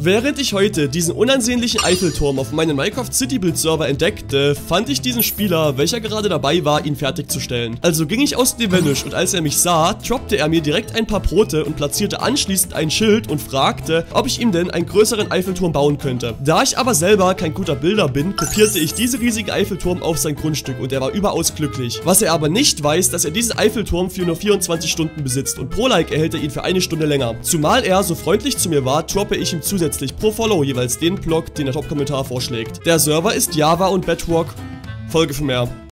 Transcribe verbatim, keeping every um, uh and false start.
Während ich heute diesen unansehnlichen Eiffelturm auf meinem Minecraft City Build Server entdeckte, fand ich diesen Spieler, welcher gerade dabei war, ihn fertigzustellen. Also ging ich aus dem Vanish und als er mich sah, droppte er mir direkt ein paar Brote und platzierte anschließend ein Schild und fragte, ob ich ihm denn einen größeren Eiffelturm bauen könnte. Da ich aber selber kein guter Builder bin, kopierte ich diesen riesigen Eiffelturm auf sein Grundstück und er war überaus glücklich. Was er aber nicht weiß, dass er diesen Eiffelturm für nur vierundzwanzig Stunden besitzt und pro Like erhält er ihn für eine Stunde länger. Zumal er so freundlich zu mir war, droppe ich ihm zusätzlich pro Follow jeweils den Block, den der Top-Kommentar vorschlägt. Der Server ist Java und Bedrock. Folge für mehr.